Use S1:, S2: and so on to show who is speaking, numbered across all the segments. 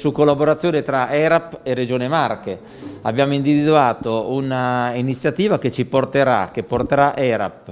S1: su collaborazione tra ERAP e Regione Marche. Abbiamo individuato una iniziativa che porterà ERAP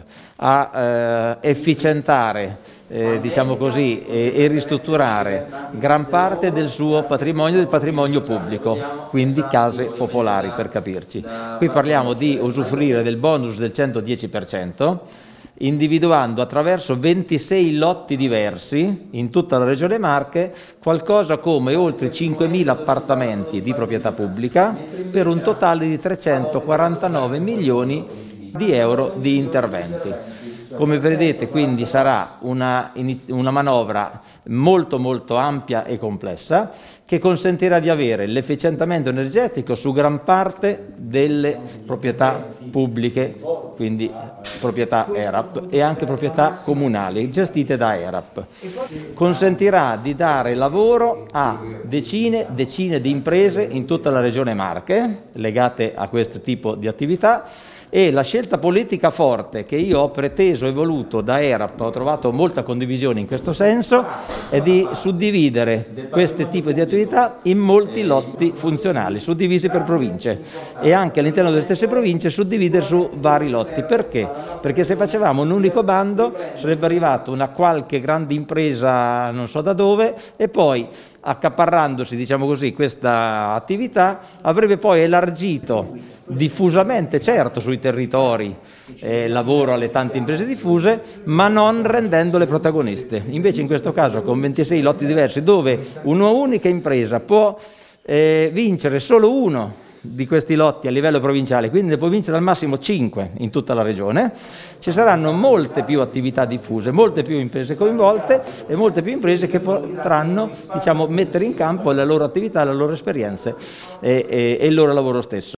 S1: a efficientare diciamo così, e ristrutturare gran parte del suo patrimonio, del patrimonio pubblico, quindi case popolari per capirci. Qui parliamo di usufruire del bonus del 110%, individuando attraverso 26 lotti diversi in tutta la Regione Marche qualcosa come oltre 5.000 appartamenti di proprietà pubblica per un totale di 349 milioni di euro di interventi. Come vedete, quindi sarà una manovra molto ampia e complessa che consentirà di avere l'efficientamento energetico su gran parte delle proprietà pubbliche, quindi proprietà ERAP e anche proprietà comunali gestite da ERAP. Consentirà di dare lavoro a decine di imprese in tutta la Regione Marche legate a questo tipo di attività. E la scelta politica forte che io ho preteso e voluto da ERAP, ho trovato molta condivisione in questo senso, è di suddividere questi tipi di attività in molti lotti funzionali, suddivisi per province e anche all'interno delle stesse province suddividere su vari lotti. Perché? Perché se facevamo un unico bando sarebbe arrivata una qualche grande impresa non so da dove e poi accaparrandosi, diciamo così, questa attività avrebbe poi elargito diffusamente, certo sui territori, lavoro alle tante imprese diffuse, ma non rendendole protagoniste. Invece in questo caso con 26 lotti diversi dove una unica impresa può vincere solo uno di questi lotti a livello provinciale, quindi ne può vincere al massimo 5 in tutta la regione, ci saranno molte più attività diffuse, molte più imprese coinvolte e molte più imprese che potranno, diciamo, mettere in campo la loro attività, le loro esperienze e il loro lavoro stesso.